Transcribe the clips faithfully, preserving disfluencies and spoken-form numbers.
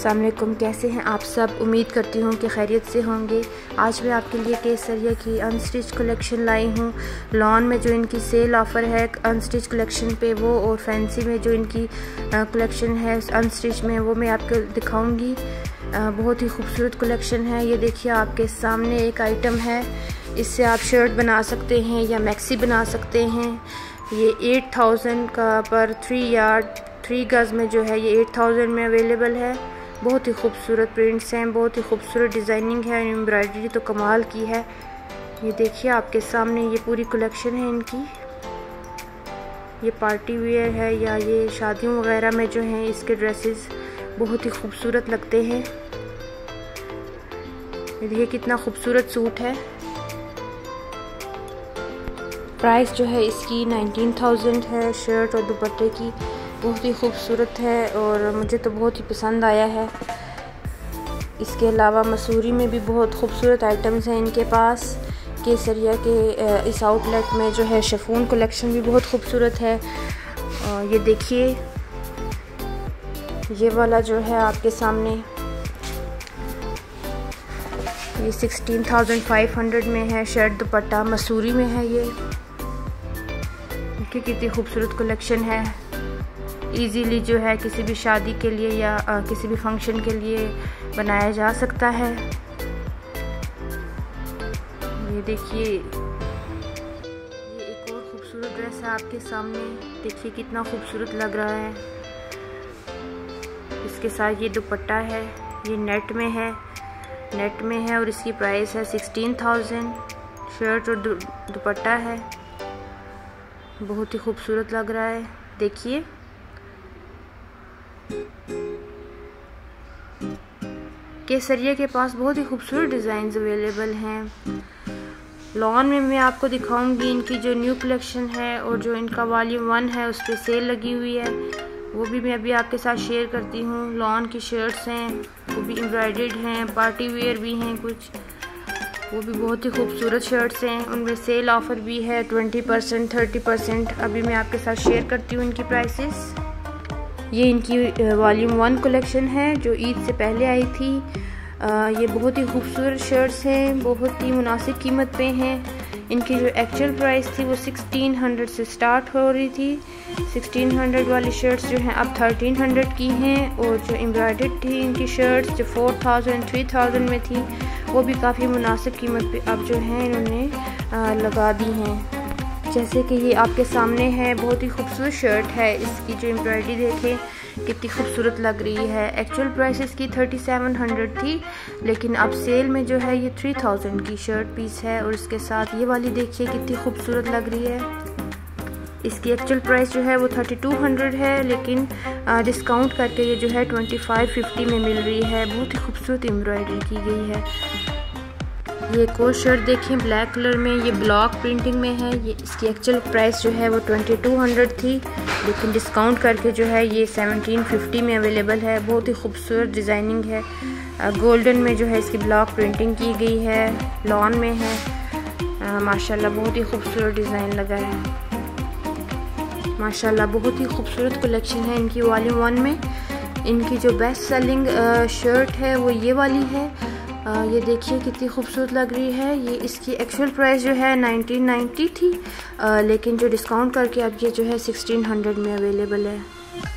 अस्सलाम वालेकुम, कैसे हैं आप सब। उम्मीद करती हूँ कि खैरियत से होंगे। आज मैं आपके लिए केसरिया की अनस्टिच कलेक्शन लाई हूँ। लॉन में जो इनकी सेल ऑफ़र है अनस्टिच कलेक्शन पे वो, और फैंसी में जो इनकी कलेक्शन है अनस्टिच में वो मैं आपको दिखाऊंगी। बहुत ही खूबसूरत कलेक्शन है। ये देखिए आपके सामने एक आइटम है, इससे आप शर्ट बना सकते हैं या मैक्सी बना सकते हैं। ये एट थाउजेंड का पर थ्री यार्ड थ्री गज़ में जो है ये एट थाउजेंड में अवेलेबल है। बहुत ही खूबसूरत प्रिंट्स हैं, बहुत ही खूबसूरत डिज़ाइनिंग है, एम्ब्रॉयडरी तो कमाल की है। ये देखिए आपके सामने ये पूरी कलेक्शन है इनकी। ये पार्टी वेयर है या ये शादियों वगैरह में जो हैं इसके ड्रेसेस बहुत ही खूबसूरत लगते हैं। ये देखिए कितना खूबसूरत सूट है। प्राइस जो है इसकी नाइनटीन थाउजेंड है। शर्ट और दुपट्टे की बहुत ही खूबसूरत है और मुझे तो बहुत ही पसंद आया है। इसके अलावा मसूरी में भी बहुत खूबसूरत आइटम्स हैं इनके पास। केसरिया के इस आउटलेट में जो है शिफॉन कलेक्शन भी बहुत खूबसूरत है। ये देखिए ये वाला जो है आपके सामने ये सिक्सटीन थाउजेंड फाइव हंड्रेड में है। शर्ट दुपट्टा मसूरी में है। ये देखिए कितनी खूबसूरत कलेक्शन है। इजीली जो है किसी भी शादी के लिए या आ, किसी भी फंक्शन के लिए बनाया जा सकता है। ये देखिए ये एक और खूबसूरत ड्रेस है आपके सामने। देखिए कितना खूबसूरत लग रहा है। इसके साथ ये दुपट्टा है, ये नेट में है नेट में है और इसकी प्राइस है सिक्सटीन थाउजेंड। शर्ट और दुपट्टा है, बहुत ही खूबसूरत लग रहा है। देखिए केसरिया के पास बहुत ही खूबसूरत डिज़ाइंस अवेलेबल हैं। लॉन में मैं आपको दिखाऊंगी इनकी जो न्यू कलेक्शन है, और जो इनका वॉल्यूम वन है उस पर सेल लगी हुई है वो भी मैं अभी आपके साथ शेयर करती हूँ। लॉन की शर्ट्स हैं वो भी एम्ब्रॉयडर्ड हैं, पार्टी वेयर भी हैं कुछ, वो भी बहुत ही खूबसूरत शर्ट्स हैं। उनमें सेल ऑफ़र भी है ट्वेंटी परसेंट थर्टी परसेंट। अभी मैं आपके साथ शेयर करती हूँ इनकी प्राइसेस। ये इनकी वॉल्यूम वन कलेक्शन है जो ईद से पहले आई थी। आ, ये बहुत ही खूबसूरत शर्ट्स हैं, बहुत ही मुनासिब कीमत पे हैं। इनकी जो एक्चुअल प्राइस थी वो सिक्सटीन हंड्रेड से स्टार्ट हो रही थी। सिक्सटीन हंड्रेड वाली शर्ट्स जो हैं अब थर्टीन हंड्रेड की हैं, और जो एम्ब्रॉयडर्ड थी इनकी शर्ट्स जो फोर थाउजेंड थ्री थाउजेंड में थी वो भी काफ़ी मुनासिब कीमत पे अब जो हैं इन्होंने आ, लगा दी हैं। जैसे कि ये आपके सामने है, बहुत ही खूबसूरत शर्ट है। इसकी जो एम्ब्रॉयडरी देखें कितनी खूबसूरत लग रही है। एक्चुअल प्राइस इसकी थर्टी सेवन हंड्रेड थी, लेकिन अब सेल में जो है ये थ्री थाउजेंड की शर्ट पीस है। और इसके साथ ये वाली देखिए कितनी खूबसूरत लग रही है। इसकी एक्चुअल प्राइस जो है वो थर्टी टू हंड्रेड है, लेकिन डिस्काउंट करके ये जो है ट्वेंटी फाइव फिफ्टी में मिल रही है। बहुत ही खूबसूरत एम्ब्रॉयडरी की गई है। ये एक और शर्ट देखें ब्लैक कलर में, ये ब्लॉक प्रिंटिंग में है। ये इसकी एक्चुअल प्राइस जो है वो ट्वेंटी टू हंड्रेड थी, लेकिन डिस्काउंट करके जो है ये सेवनटीन फिफ्टी में अवेलेबल है। बहुत ही खूबसूरत डिज़ाइनिंग है। गोल्डन में जो है इसकी ब्लॉक प्रिंटिंग की गई है। लॉन में है। आ, माशाल्लाह बहुत ही खूबसूरत डिज़ाइन लगा है। माशाल्लाह बहुत ही खूबसूरत कलेक्शन है इनकी वॉल्यूम वन में। इनकी जो बेस्ट सेलिंग शर्ट है वो ये वाली है। आ, ये देखिए कितनी खूबसूरत लग रही है। ये इसकी एक्चुअल प्राइस जो है नाइनटीन नाइन्टी थी, आ, लेकिन जो डिस्काउंट करके अब ये जो है सिक्सटीन हंड्रेड में अवेलेबल है।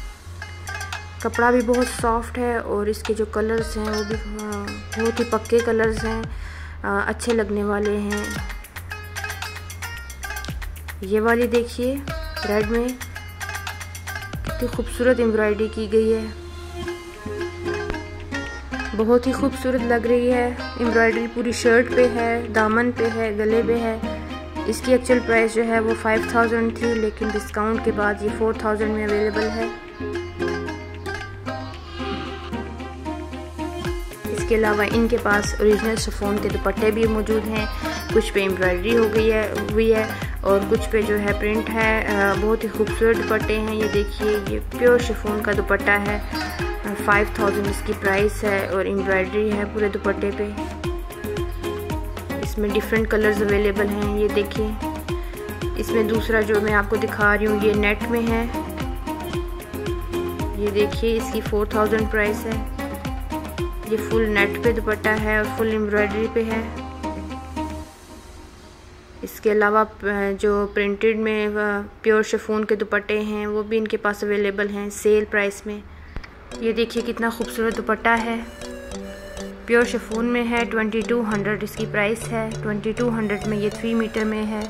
कपड़ा भी बहुत सॉफ्ट है और इसके जो कलर्स हैं वो भी बहुत ही पक्के कलर्स हैं, आ, अच्छे लगने वाले हैं। ये वाली देखिए रेड में कितनी खूबसूरत एम्ब्रॉयडरी की गई है, बहुत ही खूबसूरत लग रही है। एम्ब्रॉयडरी पूरी शर्ट पे है, दामन पे है, गले पे है। इसकी एक्चुअल प्राइस जो है वो फाइव थाउजेंड थी, लेकिन डिस्काउंट के बाद ये फोर थाउजेंड में अवेलेबल है। इसके अलावा इनके पास ओरिजिनल शिफॉन के दुपट्टे भी मौजूद हैं। कुछ पे एम्ब्रॉयडरी हो गई है हुई है और कुछ पे जो है प्रिंट है। बहुत ही खूबसूरत दुपट्टे हैं। ये देखिए ये प्योर शिफॉन का दुपट्टा है। फाइव थाउजेंड इसकी प्राइस है और एम्ब्रॉयडरी है पूरे दुपट्टे पे। इसमें डिफरेंट कलर्स अवेलेबल हैं। ये देखिए इसमें दूसरा जो मैं आपको दिखा रही हूँ ये नेट में है। ये देखिए इसकी फोर थाउजेंड प्राइस है। ये फुल नेट पे दुपट्टा है और फुल एम्ब्रॉयडरी पे है। इसके अलावा जो प्रिंटेड में प्योर शिफॉन के दुपट्टे हैं वो भी इनके पास अवेलेबल हैं सेल प्राइस में। ये देखिए कितना खूबसूरत दुपट्टा है, प्योर शिफॉन में है। ट्वेंटी टू हंड्रेड इसकी प्राइस है। ट्वेंटी टू हंड्रेड में ये थ्री मीटर में है।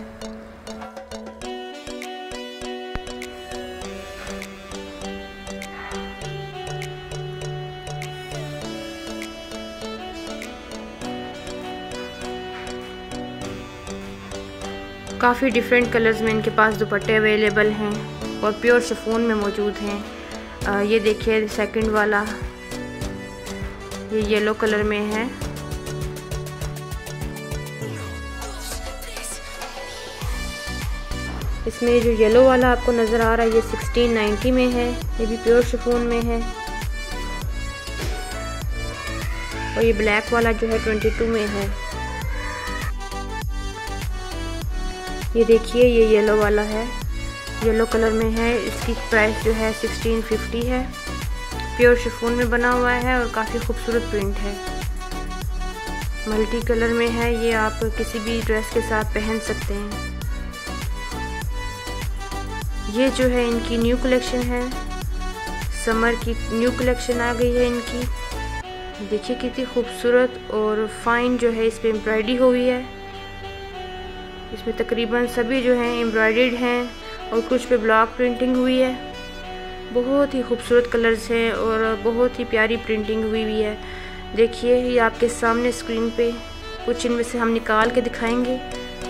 काफ़ी डिफरेंट कलर्स में इनके पास दुपट्टे अवेलेबल हैं और प्योर शिफॉन में मौजूद हैं। आ, ये देखिए सेकंड वाला, ये येलो कलर में है। इसमें जो येलो वाला आपको नज़र आ रहा है ये सिक्सटीन नाइन्टी में है। ये भी प्योर शिफॉन में है। और ये ब्लैक वाला जो है ट्वेंटी टू में है। ये देखिए ये येलो वाला है, येलो कलर में है। इसकी प्राइस जो है सिक्सटीन फिफ्टी है। प्योर शिफॉन में बना हुआ है और काफ़ी खूबसूरत प्रिंट है। मल्टी कलर में है। ये आप किसी भी ड्रेस के साथ पहन सकते हैं। ये जो है इनकी न्यू कलेक्शन है, समर की न्यू कलेक्शन आ गई है इनकी। देखिए कितनी खूबसूरत और फाइन जो है इस पे एम्ब्रॉयडरी हुई है। इसमें तकरीबन सभी जो हैं एम्ब्रॉयडर्ड हैं और कुछ पे ब्लॉक प्रिंटिंग हुई है। बहुत ही खूबसूरत कलर्स हैं और बहुत ही प्यारी प्रिंटिंग हुई हुई है। देखिए ये आपके सामने स्क्रीन पे कुछ इनमें से हम निकाल के दिखाएंगे।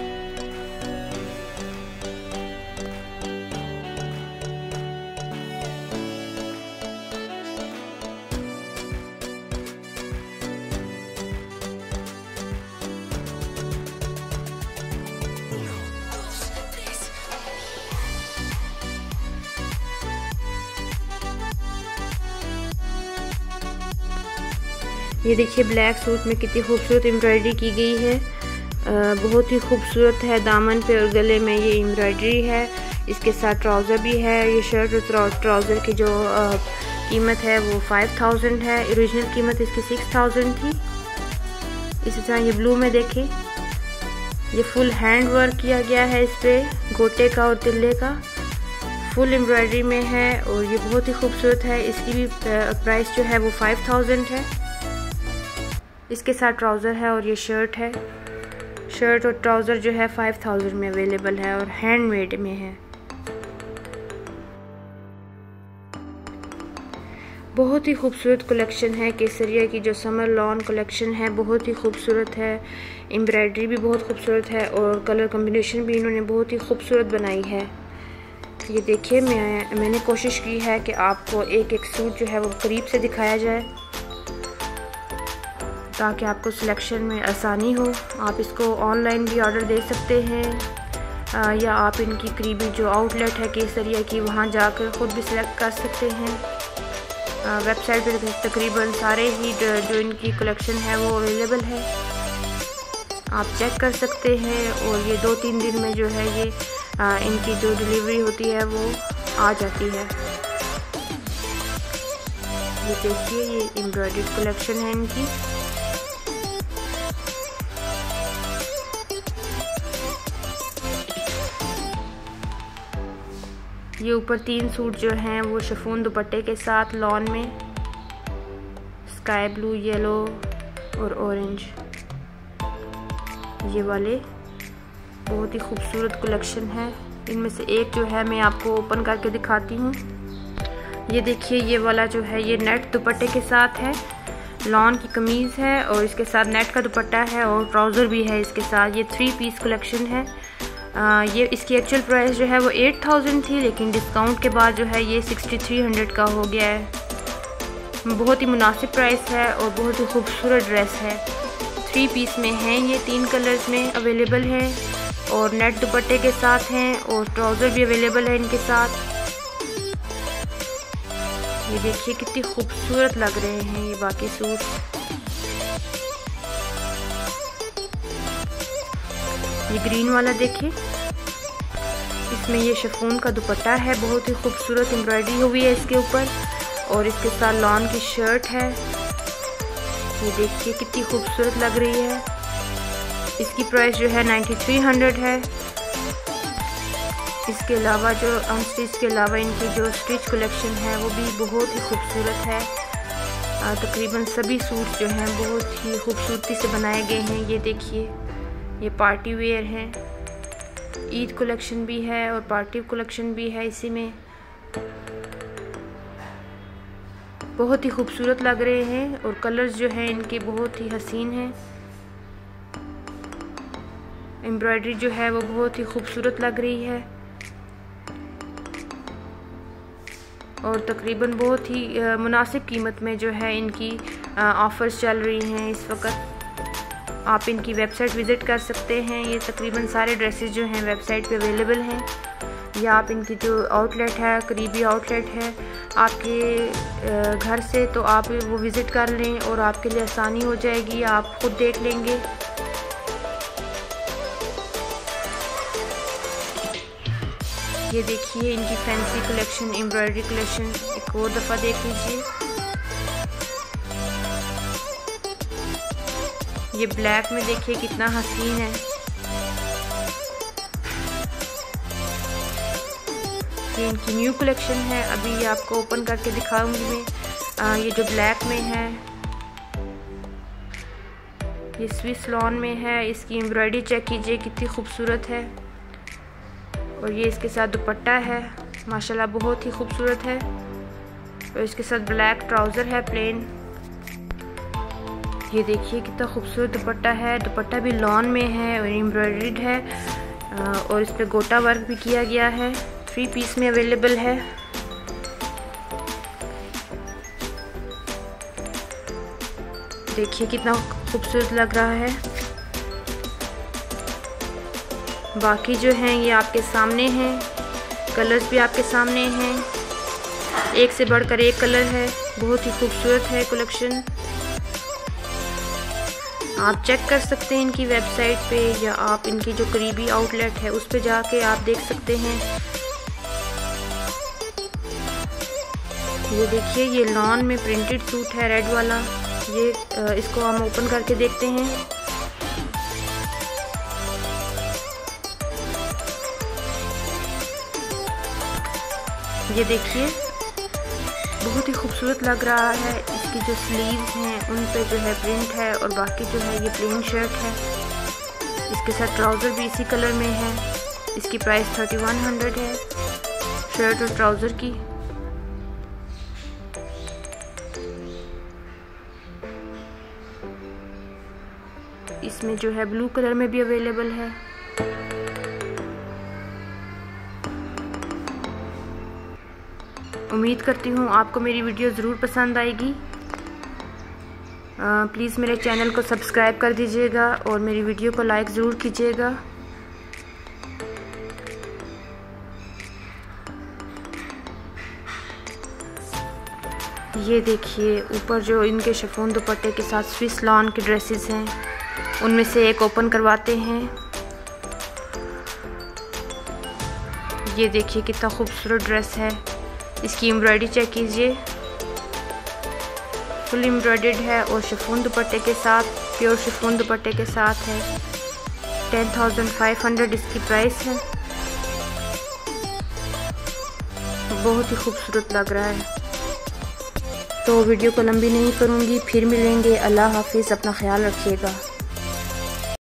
ये देखिए ब्लैक सूट में कितनी खूबसूरत एम्ब्रॉयडरी की गई है। आ, बहुत ही खूबसूरत है। दामन पे और गले में ये एम्ब्रॉयडरी है। इसके साथ ट्राउज़र भी है। ये शर्ट और ट्राउज़र की जो आ, कीमत है वो फाइव थाउजेंड है। ओरिजिनल कीमत इसकी सिक्स थाउजेंड थी। इसी तरह ये ब्लू में देखें, ये फुल हैंड वर्क किया गया है। इस पर गोटे का और तिल्ले का फुल एम्ब्रॉयडरी में है और ये बहुत ही खूबसूरत है। इसकी भी प्राइस जो है वो फाइव थाउजेंड है। इसके साथ ट्राउज़र है और ये शर्ट है। शर्ट और ट्राउज़र जो है फाइव थाउजेंड में अवेलेबल है और हैंडमेड में है। बहुत ही खूबसूरत कलेक्शन है। केसरिया की जो समर लॉन कलेक्शन है बहुत ही खूबसूरत है। एम्ब्रॉयडरी भी बहुत खूबसूरत है और कलर कम्बिनेशन भी इन्होंने बहुत ही खूबसूरत बनाई है। ये देखिए मैं मैंने कोशिश की है कि आपको एक एक सूट जो है वो करीब से दिखाया जाए ताकि आपको सिलेक्शन में आसानी हो। आप इसको ऑनलाइन भी ऑर्डर दे सकते हैं आ, या आप इनकी करीबी जो आउटलेट है केसरिया की वहाँ जाकर ख़ुद भी सिलेक्ट कर सकते हैं। वेबसाइट पर तकरीबन सारे ही जो इनकी कलेक्शन है वो अवेलेबल है, आप चेक कर सकते हैं। और ये दो तीन दिन में जो है ये आ, इनकी जो डिलीवरी होती है वो आ जाती है। ये देखिए ये एम्ब्रॉयडर्ड कलेक्शन है इनकी। ये ऊपर तीन सूट जो हैं वो शिफॉन दुपट्टे के साथ लॉन में स्काई ब्लू, येलो और ऑरेंज, ये वाले बहुत ही खूबसूरत कलेक्शन है। इनमें से एक जो है मैं आपको ओपन करके दिखाती हूँ। ये देखिए ये वाला जो है ये नेट दुपट्टे के साथ है। लॉन की कमीज़ है और इसके साथ नेट का दुपट्टा है और ट्राउज़र भी है इसके साथ। ये थ्री पीस कलेक्शन है। आ, ये इसकी एक्चुअल प्राइस जो है वो एट थाउजेंड थी, लेकिन डिस्काउंट के बाद जो है ये सिक्सटी थ्री हंड्रेड का हो गया है। बहुत ही मुनासिब प्राइस है और बहुत ही खूबसूरत ड्रेस है। थ्री पीस में हैं, ये तीन कलर्स में अवेलेबल है और नेट दुपट्टे के साथ हैं और ट्राउज़र भी अवेलेबल है इनके साथ। ये देखिए कितनी खूबसूरत लग रहे हैं ये बाकी सूट। ये ग्रीन वाला देखिए, इसमें ये शिफॉन का दुपट्टा है, बहुत ही खूबसूरत एम्ब्रॉयडरी हुई है इसके ऊपर और इसके साथ लॉन की शर्ट है। ये देखिए कितनी खूबसूरत लग रही है। इसकी प्राइस जो है नाइन्टी थ्री हंड्रेड है। इसके अलावा जो अनस्टिच के अलावा इनकी जो स्टिच कलेक्शन है वो भी बहुत ही खूबसूरत है। तकरीबन सभी सूट जो हैं बहुत ही खूबसूरती से बनाए गए हैं। ये देखिए, ये पार्टी वेयर है। ईद कलेक्शन भी है और पार्टी कलेक्शन भी है। इसी में बहुत ही खूबसूरत लग रहे हैं और कलर्स जो हैं इनके बहुत ही हसीन हैं। एम्ब्रॉयडरी जो है वो बहुत ही खूबसूरत लग रही है और तकरीबन बहुत ही मुनासिब कीमत में जो है इनकी ऑफ़र्स चल रही हैं इस वक्त। आप इनकी वेबसाइट विज़िट कर सकते हैं। ये तकरीबन सारे ड्रेसेस जो हैं वेबसाइट पे अवेलेबल हैं, या आप इनकी जो आउटलेट है, करीबी आउटलेट है आपके घर से, तो आप वो विज़िट कर लें और आपके लिए आसानी हो जाएगी, आप खुद देख लेंगे। ये देखिए इनकी फैंसी कलेक्शन, एम्ब्रॉयडरी कलेक्शन एक और दफ़ा देख लीजिए। ये ब्लैक में देखिए कितना हसीन है। ये इनकी न्यू कलेक्शन है, अभी ये आपको ओपन करके दिखाऊंगी मैं। आ, ये जो ब्लैक में है ये स्विस लॉन में है। इसकी एम्ब्रॉयडरी चेक कीजिए कितनी खूबसूरत है और ये इसके साथ दुपट्टा है, माशाल्लाह बहुत ही खूबसूरत है। और इसके साथ ब्लैक ट्राउज़र है प्लेन। ये देखिए कितना खूबसूरत दुपट्टा है। दुपट्टा भी लॉन में है और एम्ब्रॉयडर्ड है और इस पर गोटा वर्क भी किया गया है। थ्री पीस में अवेलेबल है। देखिए कितना खूबसूरत लग रहा है। बाकी जो हैं ये आपके सामने हैं, कलर्स भी आपके सामने हैं, एक से बढ़कर एक कलर है, बहुत ही खूबसूरत है कलेक्शन। आप चेक कर सकते हैं इनकी वेबसाइट पे, या आप इनकी जो करीबी आउटलेट है उस पे जाके आप देख सकते हैं। ये देखिए ये लॉन में प्रिंटेड सूट है रेड वाला। ये इसको हम ओपन करके देखते हैं। ये देखिए बहुत ही खूबसूरत लग रहा है। इसकी जो स्लीव्स हैं उन पे जो है प्रिंट है और बाकी जो है ये प्लेन शर्ट है। इसके साथ ट्राउज़र भी इसी कलर में है। इसकी प्राइस थर्टी वन हंड्रेड है शर्ट और ट्राउज़र की। इसमें जो है ब्लू कलर में भी अवेलेबल है। उम्मीद करती हूँ आपको मेरी वीडियो ज़रूर पसंद आएगी। प्लीज़ मेरे चैनल को सब्सक्राइब कर दीजिएगा और मेरी वीडियो को लाइक ज़रूर कीजिएगा। ये देखिए ऊपर जो इनके शिफॉन दुपट्टे के साथ स्विस लॉन के ड्रेसेस हैं, उनमें से एक ओपन करवाते हैं। ये देखिए कितना खूबसूरत ड्रेस है। इसकी एम्ब्रॉयडरी चेक कीजिए, फुल एम्ब्रॉयडर्ड है और शिफॉन दुपट्टे के साथ, प्योर शिफॉन दुपट्टे के साथ है। टेन थाउजेंड फाइव हंड्रेड इसकी प्राइस है। बहुत ही खूबसूरत लग रहा है। तो वीडियो को लंबी नहीं करूँगी, फिर मिलेंगे। अल्लाह हाफिज़, अपना ख्याल रखिएगा।